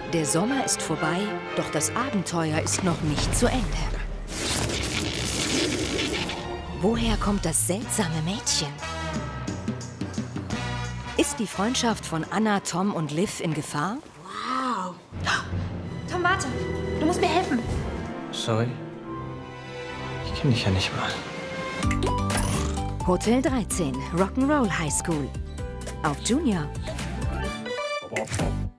Der Sommer ist vorbei, doch das Abenteuer ist noch nicht zu Ende. Woher kommt das seltsame Mädchen? Ist die Freundschaft von Anna, Tom und Liv in Gefahr? Wow. Tom, warte. Du musst mir helfen. Sorry. Ich kenne dich ja nicht mal. Hotel 13, Rock'n'Roll High School. Auf Junior.